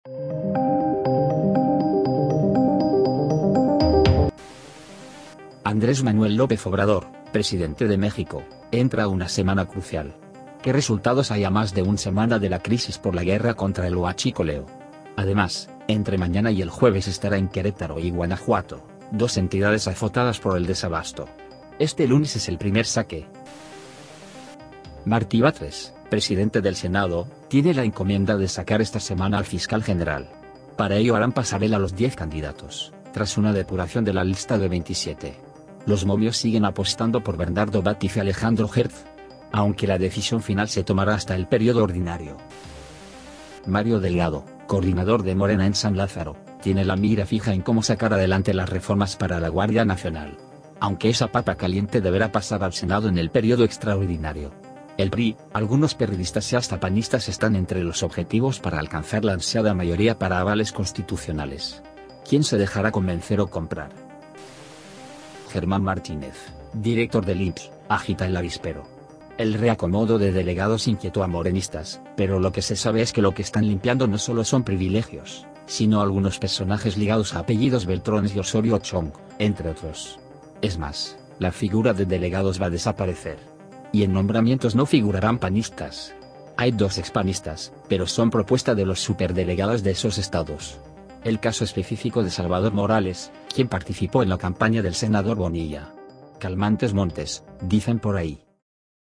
Andrés Manuel López Obrador, presidente de México, entra a una semana crucial. ¿Qué resultados hay a más de una semana de la crisis por la guerra contra el huachicoleo? Además, entre mañana y el jueves estará en Querétaro y Guanajuato, dos entidades azotadas por el desabasto. Este lunes es el primer saque. Martí Batres, presidente del Senado, tiene la encomienda de sacar esta semana al fiscal general. Para ello harán pasarela a los 10 candidatos, tras una depuración de la lista de 27. Los momios siguen apostando por Bernardo Batif y Alejandro Gertz, aunque la decisión final se tomará hasta el periodo ordinario. Mario Delgado, coordinador de Morena en San Lázaro, tiene la mira fija en cómo sacar adelante las reformas para la Guardia Nacional. Aunque esa papa caliente deberá pasar al Senado en el periodo extraordinario. El PRI, algunos periodistas y hasta panistas están entre los objetivos para alcanzar la ansiada mayoría para avales constitucionales. ¿Quién se dejará convencer o comprar? Germán Martínez, director del IMSS, agita el avispero. El reacomodo de delegados inquietó a morenistas, pero lo que se sabe es que lo que están limpiando no solo son privilegios, sino algunos personajes ligados a apellidos Beltrones y Osorio Chong, entre otros. Es más, la figura de delegados va a desaparecer. Y en nombramientos no figurarán panistas. Hay 2 expanistas, pero son propuesta de los superdelegados de esos estados. El caso específico de Salvador Morales, quien participó en la campaña del senador Bonilla. Calmantes montes, dicen por ahí.